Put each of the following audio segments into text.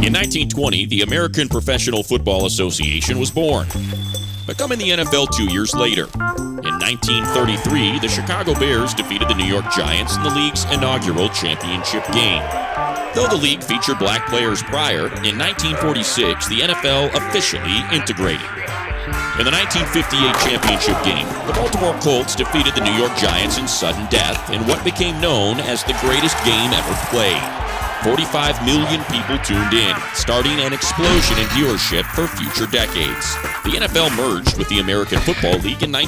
In 1920, the American Professional Football Association was born, becoming the NFL 2 years later. In 1933, the Chicago Bears defeated the New York Giants in the league's inaugural championship game. Though the league featured black players prior, in 1946, the NFL officially integrated. In the 1958 championship game, the Baltimore Colts defeated the New York Giants in sudden death in what became known as the greatest game ever played. 45 million people tuned in, starting an explosion in viewership for future decades. The NFL merged with the American Football League in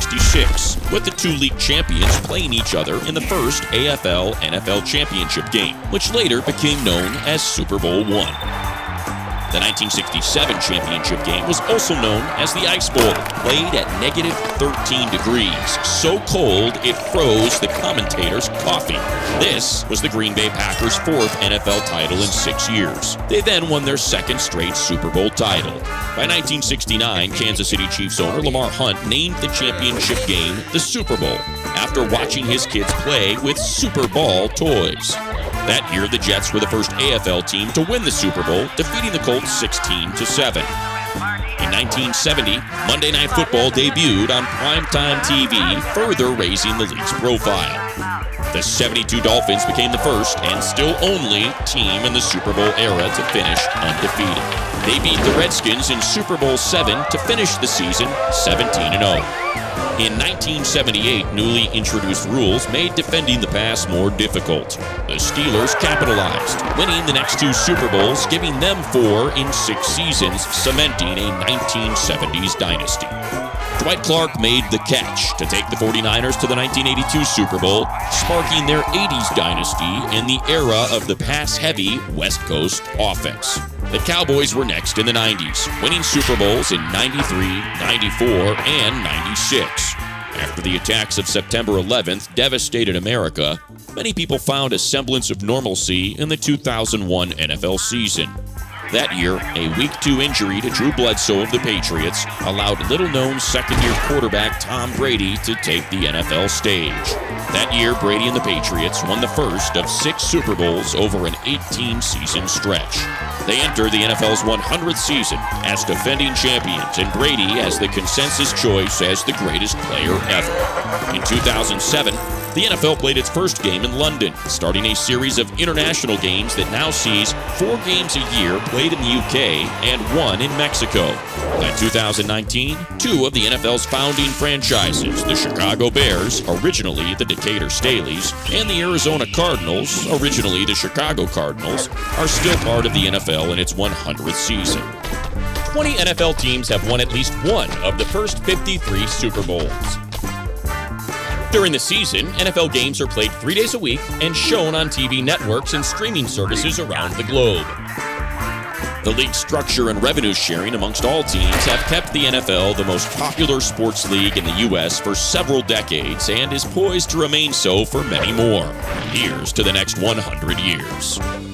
1966, with the two league champions playing each other in the first AFL-NFL championship game, which later became known as Super Bowl I. The 1967 championship game was also known as the Ice Bowl, played at negative 13 degrees, so cold it froze the commentators' coffee. This was the Green Bay Packers' fourth NFL title in 6 years. They then won their second straight Super Bowl title. By 1969, Kansas City Chiefs owner Lamar Hunt named the championship game the Super Bowl, after watching his kids play with Super Ball toys. That year, the Jets were the first AFL team to win the Super Bowl, defeating the Colts 16-7. In 1970, Monday Night Football debuted on primetime TV, further raising the league's profile. The 72 Dolphins became the first and still only team in the Super Bowl era to finish undefeated. They beat the Redskins in Super Bowl VII to finish the season 17-0. In 1978, newly introduced rules made defending the pass more difficult. The Steelers capitalized, winning the next two Super Bowls, giving them 4 in 6 seasons, cementing a 1970s dynasty. Dwight Clark made the catch to take the 49ers to the 1982 Super Bowl, sparking their 80s dynasty in the era of the pass-heavy West Coast offense. The Cowboys were next in the 90s, winning Super Bowls in 93, 94, and 96. After the attacks of September 11th devastated America, many people found a semblance of normalcy in the 2001 NFL season. That year, a Week 2 injury to Drew Bledsoe of the Patriots allowed little-known second-year quarterback Tom Brady to take the NFL stage. That year, Brady and the Patriots won the first of 6 Super Bowls over an 18-season stretch. They enter the NFL's 100th season as defending champions, and Brady as the consensus choice as the greatest player ever. In 2007, the NFL played its first game in London, starting a series of international games that now sees 4 games a year played in the UK and 1 in Mexico. By 2019, 2 of the NFL's founding franchises, the Chicago Bears, originally the Decatur Staleys, and the Arizona Cardinals, originally the Chicago Cardinals, are still part of the NFL in its 100th season. 20 NFL teams have won at least one of the first 53 Super Bowls. During the season, NFL games are played 3 days a week and shown on TV networks and streaming services around the globe. The league's structure and revenue sharing amongst all teams have kept the NFL the most popular sports league in the U.S. for several decades and is poised to remain so for many more. Here's to the next 100 years.